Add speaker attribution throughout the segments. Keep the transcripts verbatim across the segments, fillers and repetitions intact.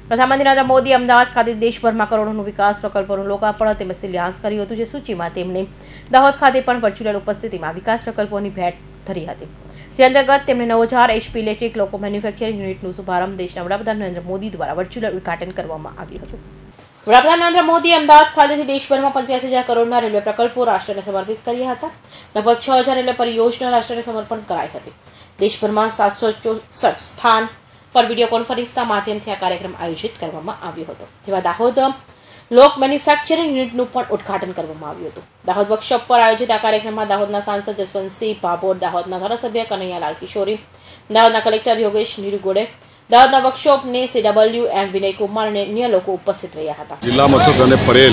Speaker 1: પ્રધાનમંત્રી નરેન્દ્ર મોદી અમદાવાદ ખાતે દેશભરમાં કરોડોનું વિકાસ પ્રકલ્પોનું લોકાર્પણ તેમજ શિલાન્યાસ કર્યું હતું, જે સૂચિમાં તેમણે દાહોદ ખાતે પણ વર્ચ્યુઅલ ઉપસ્થિતિમાં વિકાસ પ્રકલ્પોની ભેટ ધરી હતી, જે અંતર્ગત તેમણે નવ હજાર એચપી ઇલેક્ટ્રિક લોકો મેન્યુફેક્ચરિંગ યુનિટનું શુભારંભ દેશના વડાપ્રધાન નરેન્દ્ર મોદી દ્વારા વર્ચ્યુઅલ ઉદ્ઘાટન કરવામાં આવ્યું હતું। વડાપ્રધાન નરેન્દ્ર મોદી અમદાવાદ ખાતેથી દેશભરમાં પંચ્યાસી હજાર કરોડના રેલવે પ્રકલ્પો રાષ્ટ્રને સમર્પિત કર્યા હતા। લગભગ છ હજાર રેલવે પરિયોજના રાષ્ટ્રને સમર્પણ કરાઈ હતી। દેશભરમાં સાતસો ચોસઠ સ્થાન પર વિડીયો કોન્ફરન્સના માધ્યમથી આ કાર્યક્રમ આયોજિત કરવામાં આવ્યો હતો, જેમાં દાહોદ લોક મેન્યુફેક્ચરિંગ યુનિટનું પણ ઉદ્ઘાટન કરવામાં આવ્યું હતું। દાહોદ વર્કશોપ પર આયોજિત આ કાર્યક્રમમાં દાહોદના સાંસદ જસવંતસિંહ ભાભોર, દાહોદના ધારાસભ્ય કનૈયાલાલ કિશોરી, દાહોદના કલેક્ટર યોગેશ નિરુગોડે, દાહોદના વર્કશોપને સીડબલ્યુ એમ વિનયકુમાર અને અન્ય લોકો ઉપસ્થિત રહ્યા હતા।
Speaker 2: જિલ્લા મથક અને પરેલ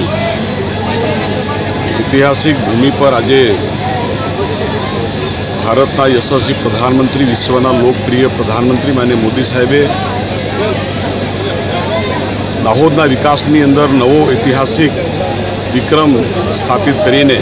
Speaker 2: ઐતિહાસિક ભૂમિ પર આજે ભારતના યશસ્વી પ્રધાનમંત્રી, વિશ્વના લોકપ્રિય પ્રધાનમંત્રી માનનીય મોદી સાહેબે દાહોદના વિકાસની અંદર નવો ઐતિહાસિક વિક્રમ સ્થાપિત કરીને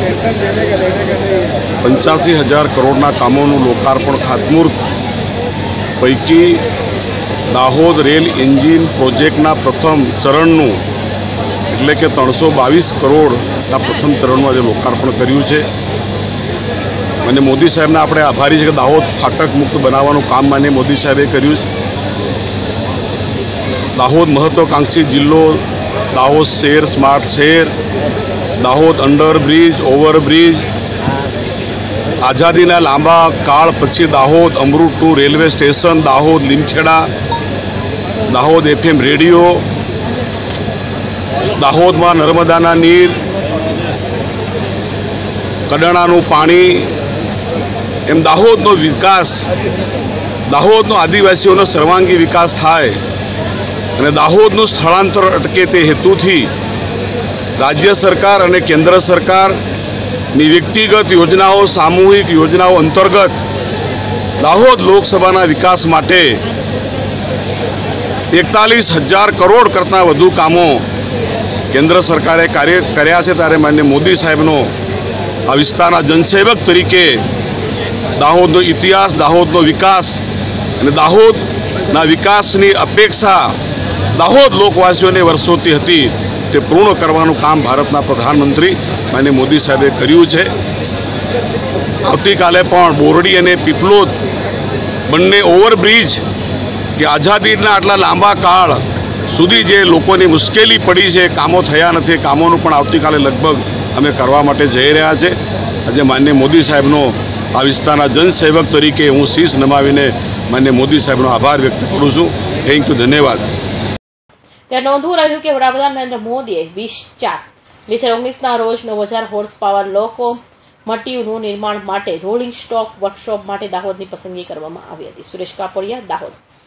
Speaker 2: પંચ્યાસી હજાર કરોડના કામોનું લોકાર્પણ ખાતમુહૂર્ત પૈકી દાહોદ રેલ એન્જિન પ્રોજેક્ટના પ્રથમ ચરણનું એટલે કે ત્રણસો બાવીસ કરોડના પ્રથમ ચરણનું આજે લોકાર્પણ કર્યું છે। અને મોદી સાહેબને આપણે આભારી છે કે દાહોદ ફાટક મુક્ત બનાવવાનું કામ માનીય મોદી સાહેબે કર્યું છે। દાહોદ મહત્વાકાંક્ષી જિલ્લો, દાહોદ શહેર સ્માર્ટ શહેર, દાહોદ અંડરબ્રિજ, ઓવરબ્રિજ, આઝાદીના લાંબા કાળ પછી Dahod Amrit to railway station, Dahod Limkheda, Dahod FM radio, દાહોદમાં નર્મદાના નીર, કડાણાનું પાણી, એમ દાહોદનો વિકાસ, દાહોદનો આદિવાસીઓનો સર્વાંગી વિકાસ થાય અને દાહોદનું સ્થળાંતર અટકે તે હેતુથી રાજ્ય સરકાર અને કેન્દ્ર સરકારની વ્યક્તિગત યોજનાઓ, સામૂહિક યોજનાઓ અંતર્ગત દાહોદ લોકસભાના વિકાસ માટે એકતાલીસ હજાર કરોડ કરતાં વધુ કામો કેન્દ્ર સરકારે કાર્ય કર્યા છે। ત્યારે માનનીય મોદી સાહેબનો આ વિસ્તારના જનસેવક તરીકે દાહોદનો ઇતિહાસ, દાહોદનો વિકાસ અને દાહોદના વિકાસની અપેક્ષા દાહોદ લોકવાસીઓને વર્ષોથી હતી તે પૂર્ણ કરવાનું કામ ભારતના પ્રધાનમંત્રી માનનીય મોદી સાહેબે કર્યું છે। આવતીકાલે પણ બોરડી અને પીપલોદ બંને ઓવરબ્રિજ કે આઝાદીના આટલા લાંબા કાળ સુધી જે લોકોની મુશ્કેલી પડી છે, કામો થયા નથી, કામોનું પણ આવતીકાલે લગભગ અમે કરવા માટે જઈ રહ્યા છે। આજે માનનીય મોદી સાહેબનો આ વિસ્તારના જનસેવક તરીકે હું શીશ નમાવીને માનનીય મોદી સાહેબનો આભાર વ્યક્ત કરું છું। થેન્ક યુ, ધન્યવાદ।
Speaker 1: ત્યારે નોંધવું રહ્યું કે વડાપ્રધાન નરેન્દ્ર મોદીએ વીસ ચાર બે હજાર ઓગણીસના રોજ નવ હજાર હોર્સ પાવર લોકોમોટિવનું નિર્માણ માટે રોલિંગ સ્ટોક વર્કશોપ માટે દાહોદની પસંદગી કરવામાં આવી હતી। સુરેશ કાપડિયા, દાહોદ।